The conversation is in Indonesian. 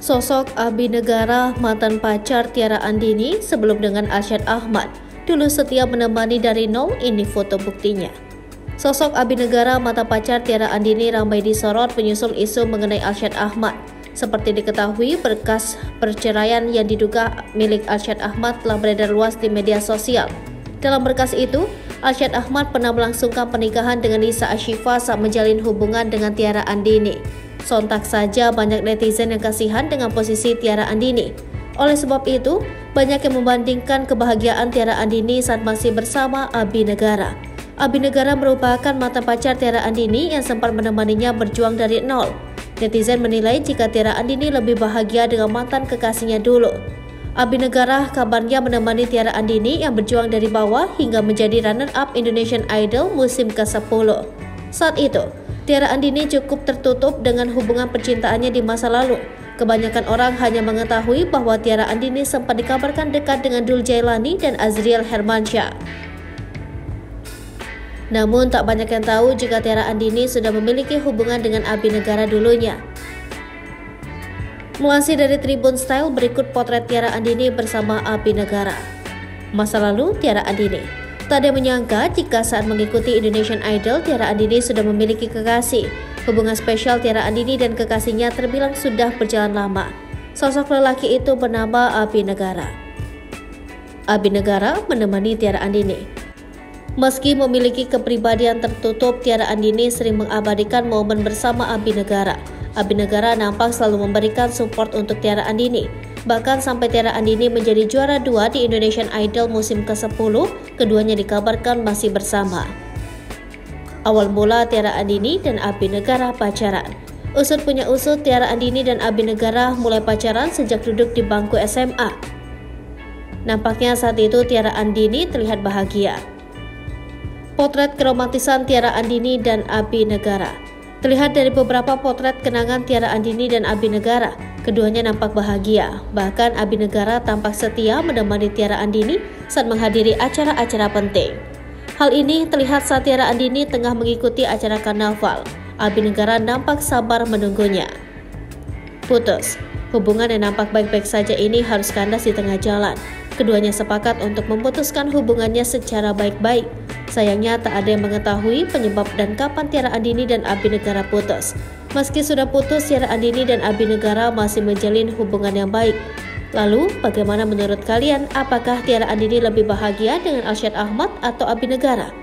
Sosok Abi Negara, mantan pacar Tiara Andini sebelum dengan Arsyad Ahmad, dulu setia menemani dari nol, ini foto buktinya. Sosok Abi Negara, mantan pacar Tiara Andini ramai disorot menyusul isu mengenai Arsyad Ahmad. Seperti diketahui, berkas perceraian yang diduga milik Arsyad Ahmad telah beredar luas di media sosial. Dalam berkas itu, Arsyad Ahmad pernah melangsungkan pernikahan dengan Nisa Ashifa saat menjalin hubungan dengan Tiara Andini. Sontak saja banyak netizen yang kasihan dengan posisi Tiara Andini. Oleh sebab itu, banyak yang membandingkan kebahagiaan Tiara Andini saat masih bersama Abi Negara. Abi Negara merupakan mantan pacar Tiara Andini yang sempat menemaninya berjuang dari nol. Netizen menilai jika Tiara Andini lebih bahagia dengan mantan kekasihnya dulu. Abi Negara kabarnya menemani Tiara Andini yang berjuang dari bawah hingga menjadi runner-up Indonesian Idol musim ke-10. Saat itu, Tiara Andini cukup tertutup dengan hubungan percintaannya di masa lalu. Kebanyakan orang hanya mengetahui bahwa Tiara Andini sempat dikabarkan dekat dengan Dul Jailani dan Azriel Hermansyah. Namun tak banyak yang tahu jika Tiara Andini sudah memiliki hubungan dengan Abi Negara dulunya. Melansir dari Tribun Style, berikut potret Tiara Andini bersama Abi Negara. Masa lalu Tiara Andini. Tak ada yang menyangka jika saat mengikuti Indonesian Idol, Tiara Andini sudah memiliki kekasih. Hubungan spesial Tiara Andini dan kekasihnya terbilang sudah berjalan lama. Sosok lelaki itu bernama Abi Negara. Abi Negara menemani Tiara Andini. Meski memiliki kepribadian tertutup, Tiara Andini sering mengabadikan momen bersama Abi Negara. Abi Negara nampak selalu memberikan support untuk Tiara Andini. Bahkan sampai Tiara Andini menjadi juara 2 di Indonesian Idol musim ke-10, keduanya dikabarkan masih bersama. Awal mula Tiara Andini dan Abi Negara pacaran. Usut punya usut, Tiara Andini dan Abi Negara mulai pacaran sejak duduk di bangku SMA. Nampaknya saat itu Tiara Andini terlihat bahagia. Potret keromantisan Tiara Andini dan Abi Negara. Terlihat dari beberapa potret kenangan Tiara Andini dan Abi Negara, keduanya nampak bahagia. Bahkan Abi Negara tampak setia menemani Tiara Andini saat menghadiri acara-acara penting. Hal ini terlihat saat Tiara Andini tengah mengikuti acara karnaval. Abi Negara nampak sabar menunggunya. Putus. Hubungan yang nampak baik-baik saja ini harus kandas di tengah jalan. Keduanya sepakat untuk memutuskan hubungannya secara baik-baik. Sayangnya tak ada yang mengetahui penyebab dan kapan Tiara Andini dan Abi Negara putus. Meski sudah putus, Tiara Andini dan Abi Negara masih menjalin hubungan yang baik. Lalu, bagaimana menurut kalian? Apakah Tiara Andini lebih bahagia dengan Arsyad Ahmad atau Abi Negara?